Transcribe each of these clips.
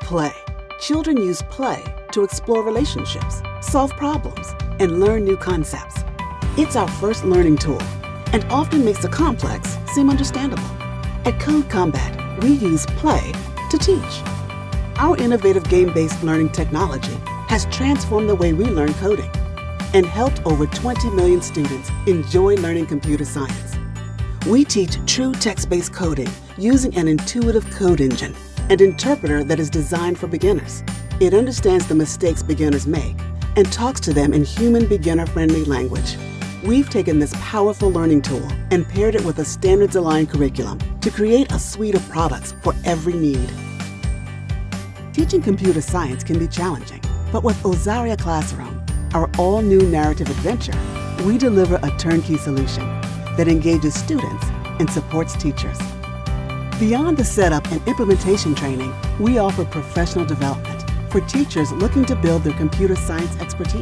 play. Children use play to explore relationships, solve problems, and learn new concepts. It's our first learning tool and often makes the complex seem understandable. At CodeCombat, we use play to teach. Our innovative game-based learning technology has transformed the way we learn coding and helped over 20 million students enjoy learning computer science. We teach true text-based coding using an intuitive code engine and interpreter that is designed for beginners. It understands the mistakes beginners make and talks to them in human beginner-friendly language. We've taken this powerful learning tool and paired it with a standards-aligned curriculum to create a suite of products for every need. Teaching computer science can be challenging, but with Ozaria Classroom, our all-new narrative adventure, we deliver a turnkey solution that engages students and supports teachers. Beyond the setup and implementation training, we offer professional development for teachers looking to build their computer science expertise.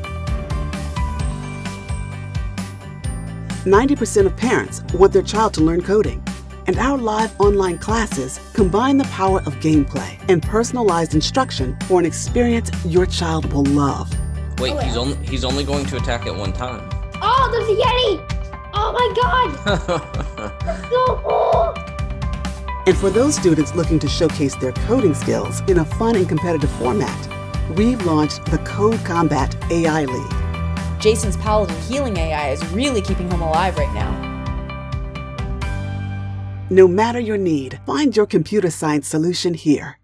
90% of parents want their child to learn coding, and our live online classes combine the power of gameplay and personalized instruction for an experience your child will love. Wait, he's only going to attack at one time. Oh, there's a Yeti! Oh my god! That's so cool! And for those students looking to showcase their coding skills in a fun and competitive format, we've launched the CodeCombat AI League. Jason's Paladin healing AI is really keeping him alive right now. No matter your need, find your computer science solution here.